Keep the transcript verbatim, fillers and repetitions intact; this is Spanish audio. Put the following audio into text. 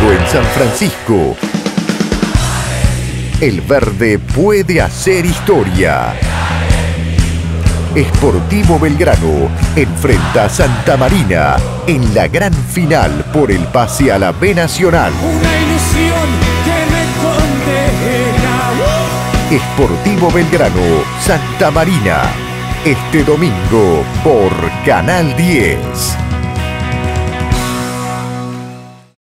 domingo en San Francisco, el verde puede hacer historia. Sportivo Belgrano enfrenta a Santa Marina en la gran final por el pase a la B Nacional. Una ilusión que me condena. Sportivo Belgrano, Santa Marina, este domingo por Canal diez.